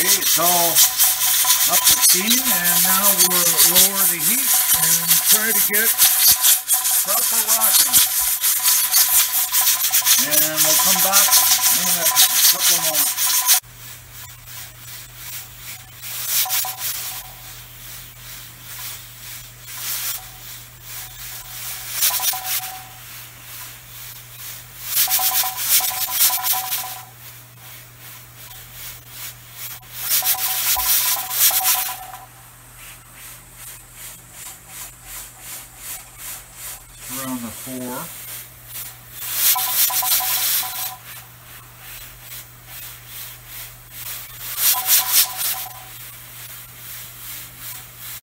it's all up to steam, and now we'll lower the heat and try to get proper rocking. And we'll come back in a couple of moments. Around the 4.